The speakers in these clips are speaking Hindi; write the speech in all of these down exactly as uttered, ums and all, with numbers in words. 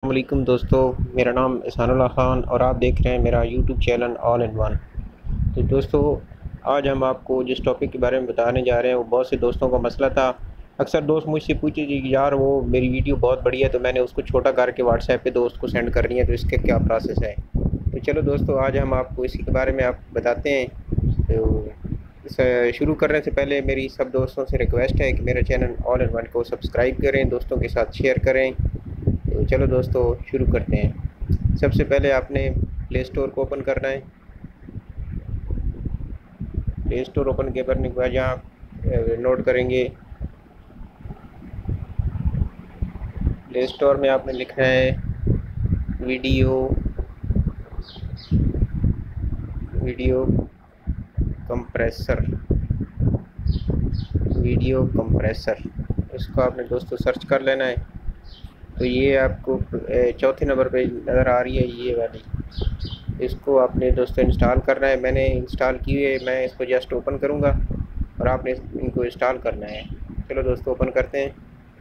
वालेकुम दोस्तों, मेरा नाम एहसानुल्लाह ख़ान और आप देख रहे हैं मेरा YouTube channel all in one. तो दोस्तों, आज हम आपको जिस टॉपिक के बारे में बताने जा रहे हैं वो बहुत से दोस्तों का मसला था। अक्सर दोस्त मुझसे पूछे जी कि यार वो मेरी वीडियो बहुत बड़ी है तो मैंने उसको छोटा करके व्हाट्सएप पे दोस्त को सेंड करनी है, तो इसके क्या प्रोसेस है। तो चलो दोस्तों, आज हम आपको इसी के बारे में आप बताते हैं। तो इस शुरू करने से पहले मेरी सब दोस्तों से रिक्वेस्ट है कि मेरे चैनल ऑल इन वन को सब्सक्राइब करें, दोस्तों के साथ शेयर करें। तो चलो दोस्तों, शुरू करते हैं। सबसे पहले आपने प्ले स्टोर को ओपन करना है। प्ले स्टोर ओपन करने के बाद यहाँ नोट करेंगे, प्ले स्टोर में आपने लिखना है video video compressor video compressor इसको आपने दोस्तों सर्च कर लेना है। तो ये आपको चौथे नंबर पे नज़र आ रही है, ये वाली। इसको आपने दोस्तों इंस्टॉल करना है। मैंने इंस्टॉल की है, मैं इसको जस्ट ओपन करूँगा और आपने इनको इंस्टॉल करना है। चलो दोस्तों, ओपन करते हैं।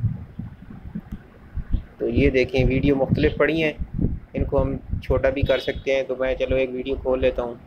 तो ये देखें, वीडियो मुख्तलिफ पड़ी हैं, इनको हम छोटा भी कर सकते हैं। तो मैं चलो एक वीडियो खोल लेता हूँ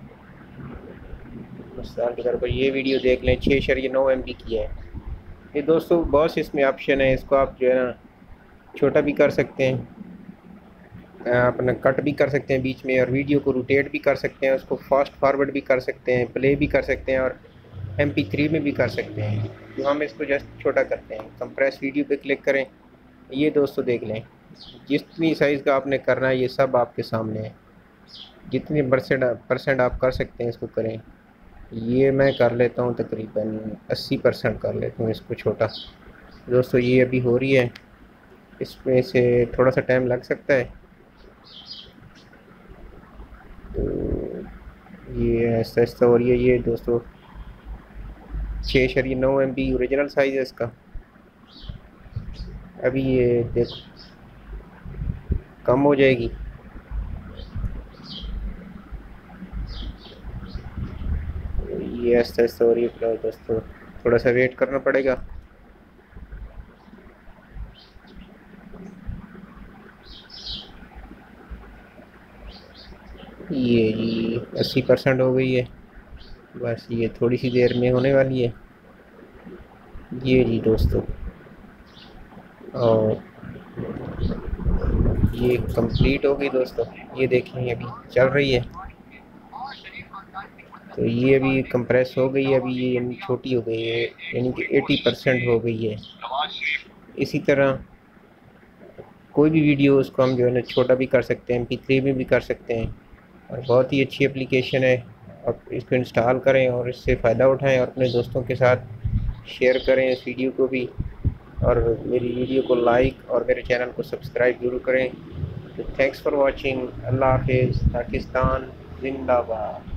मिसाल के तौर पर। ये वीडियो देख लें, छः शरीय नौ एम बी की है। ये दोस्तों बहुत से इसमें ऑप्शन है, इसको आप जो है ना छोटा भी कर सकते हैं, अपना कट भी कर सकते हैं बीच में, और वीडियो को रोटेट भी कर सकते हैं, उसको फास्ट फॉरवर्ड भी कर सकते हैं, प्ले भी कर सकते हैं और एम पी थ्री में भी कर सकते हैं। तो हम इसको जस्ट छोटा करते हैं, कंप्रेस वीडियो पे क्लिक करें। ये दोस्तों देख लें, जितनी साइज़ का आपने करना है ये सब आपके सामने है। जितनी परसेंट परसेंट आप कर सकते हैं इसको करें। ये मैं कर लेता हूँ, तकरीबन अस्सी परसेंट कर लेता हूँ इसको छोटा। दोस्तों ये अभी हो रही है, इसमें से थोड़ा सा टाइम लग सकता है। तो ये ऐसा ऐसा हो रही है। ये दोस्तों छः शरीय नौ एम बी ओरिजिनल साइज़ है इसका। अभी ये देखो कम हो जाएगी। ये ऐसा ऐसा हो रही है दोस्तों, थोड़ा सा वेट करना पड़ेगा। ये जी अस्सी परसेंट हो गई है, बस ये थोड़ी सी देर में होने वाली है। ये जी दोस्तों, और ये कंप्लीट हो गई दोस्तों। ये देखें अभी चल रही है। तो ये अभी कंप्रेस हो गई है, अभी ये यानी छोटी हो गई है, यानी कि अस्सी परसेंट हो गई है। इसी तरह कोई भी वीडियो उसको हम जो है ना छोटा भी कर सकते हैं, एम पी थ्री में भी कर सकते हैं, और बहुत ही अच्छी एप्लीकेशन है। आप इसको इंस्टॉल करें और इससे फ़ायदा उठाएं और अपने दोस्तों के साथ शेयर करें इस वीडियो को भी, और मेरी वीडियो को लाइक और मेरे चैनल को सब्सक्राइब जरूर करें। तो थैंक्स फॉर वॉचिंग। अल्लाह हाफिज़। पाकिस्तान जिंदाबाद।